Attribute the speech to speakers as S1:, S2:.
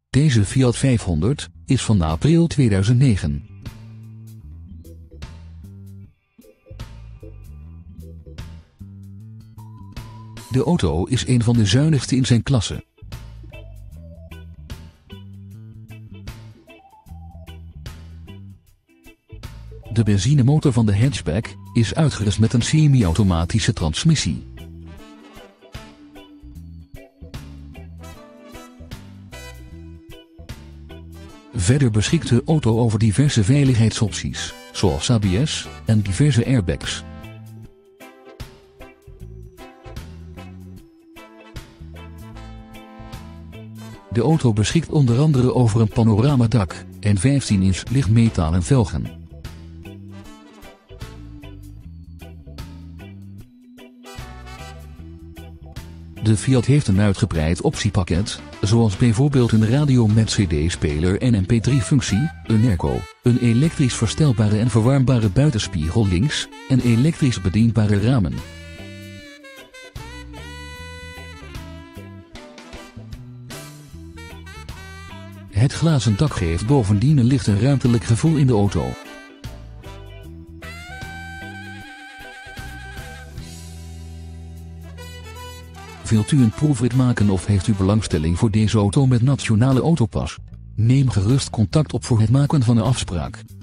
S1: Deze Fiat 500 is van april 2009. De auto is een van de zuinigste in zijn klasse. De benzinemotor van de hatchback is uitgerust met een semi-automatische transmissie. Verder beschikt de auto over diverse veiligheidsopties, zoals ABS en diverse airbags. De auto beschikt onder andere over een panoramadak en 15-inch lichtmetalen velgen. De Fiat heeft een uitgebreid optiepakket, zoals bijvoorbeeld een radio met cd-speler en mp3-functie, een airco, een elektrisch verstelbare en verwarmbare buitenspiegel links en elektrisch bedienbare ramen. Het glazen dak geeft bovendien een licht en ruimtelijk gevoel in de auto. Wilt u een proefrit maken of heeft u belangstelling voor deze auto met Nationale Autopas? Neem gerust contact op voor het maken van een afspraak.